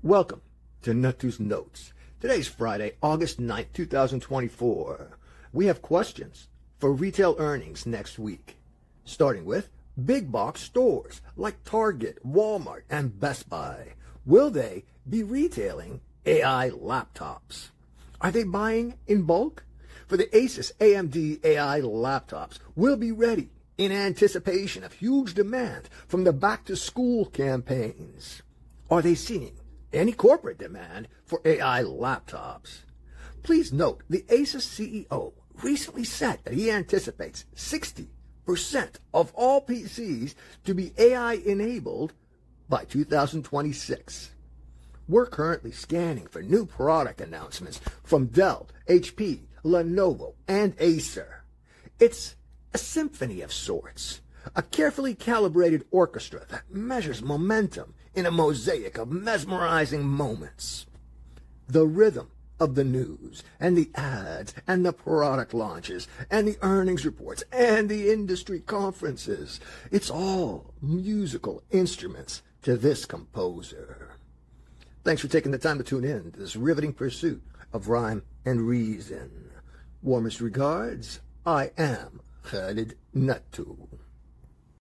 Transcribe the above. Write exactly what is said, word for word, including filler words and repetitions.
Welcome to Na two's Notes. Today's Friday, August ninth, two thousand twenty-four. We have questions for retail earnings next week, starting with big box stores like Target, Walmart, and Best Buy. Will they be retailing A I laptops? Are they buying in bulk? For the ASUS A M D A I laptops will be ready in anticipation of huge demand from the back-to-school campaigns. Are they seeing any corporate demand for A I laptops? Please note the ASUS C E O recently said that he anticipates sixty percent of all P Cs to be A I-enabled by two thousand twenty-six. We're currently scanning for new product announcements from Dell, H P, Lenovo, and ACER. It's a symphony of sorts, a carefully calibrated orchestra that measures momentum in a mosaic of mesmerizing moments. The rhythm of the news, and the ads, and the product launches, and the earnings reports, and the industry conferences. It's all musical instruments to this composer. Thanks for taking the time to tune in to this riveting pursuit of rhyme and reason. Warmest regards, I am Khalid Na two.